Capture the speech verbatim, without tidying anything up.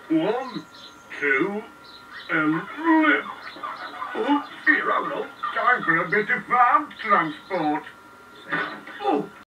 One, two, and lift. Oh, zero, no. Time for a bit of farm transport. Oh.